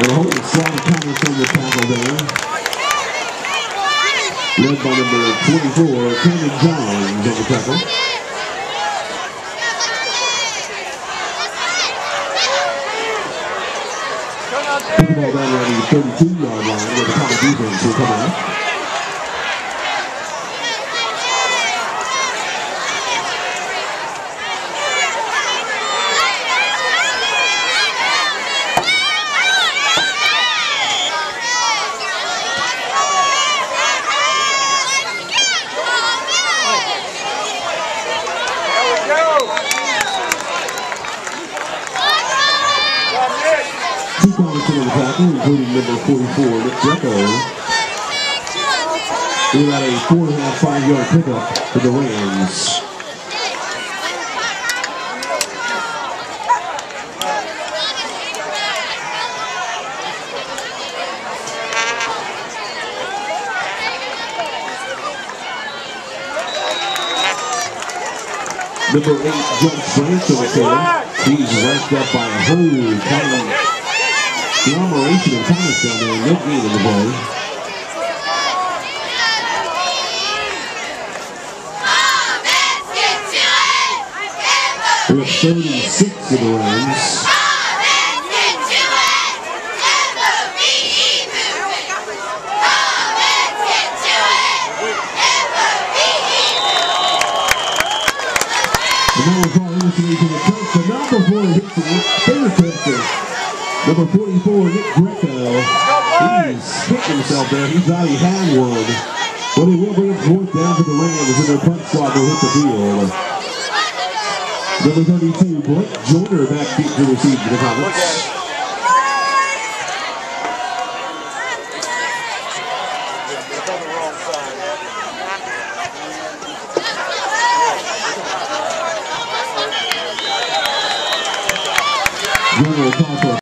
And a whole slide of Comets on the tackle there. Led by number 24, Kenny Johns on the tackle. Took the ball down around the 32-yard line where the Comet defense will come out. Two Comets on the tackle, including number 44, Nick Greco. We had a 4.5, 5-yard pickup for the Rams. Number 8, Judge Branch on the field. He's ranked up by a whole kind of agglomeration of Comets down there. No gain in the play. We're at 36 for the Rams. And now we're calling this lead to the touch, but not before it hits the fingertips. Number 44, Nick Greco. He's kicked himself there. He thought he had one. But he will bring it fourth down for the Rams as their punt squad will hit the field. Number 32, Blake Joyner back deep to receive for the Comets. Joyner will call for